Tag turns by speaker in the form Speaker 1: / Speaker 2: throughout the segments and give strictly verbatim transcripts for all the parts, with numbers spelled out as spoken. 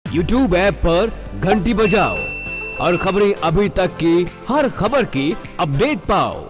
Speaker 1: YouTube app पर घंटी बजाओ और खबरें अभी तक की हर खबर की अपडेट पाओ।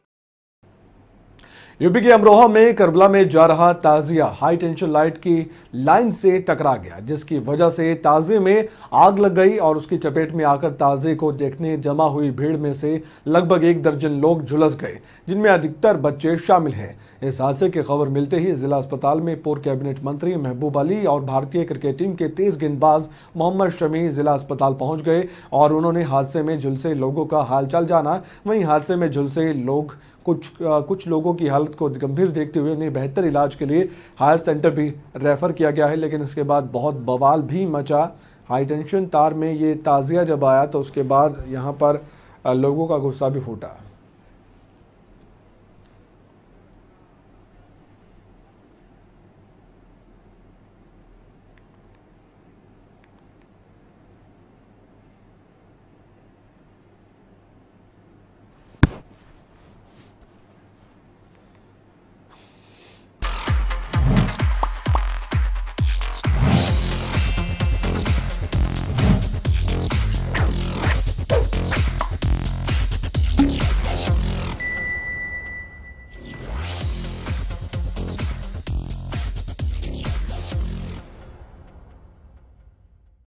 Speaker 2: यूपी के अमरोहा में करबला में जा रहा ताजिया हाई टेंशन लाइट की लाइन से टकरा गया, जिसकी वजह से ताजिए में आग लग गई और उसकी चपेट में आकर ताजिए को देखने जमा हुई भीड़ में से लगभग एक दर्जन लोग झुलस गए, जिनमें अधिकतर बच्चे शामिल हैं। इस हादसे की खबर मिलते ही जिला अस्पताल में पूर्व कैबिनेट मंत्री महबूब अली और भारतीय क्रिकेट टीम के तेज गेंदबाज मोहम्मद शमी जिला अस्पताल पहुंच गए और उन्होंने हादसे में झुलसे लोगों का हालचाल जाना। वहीं हादसे में झुलसे लोग कुछ आ, कुछ लोगों की हालत को गंभीर देखते हुए उन्हें बेहतर इलाज के लिए हायर सेंटर भी रेफर किया गया है, लेकिन इसके बाद बहुत बवाल भी मचा। हाई टेंशन तार में ये ताजिया जब आया तो उसके बाद यहाँ पर लोगों का गुस्सा भी फूटा।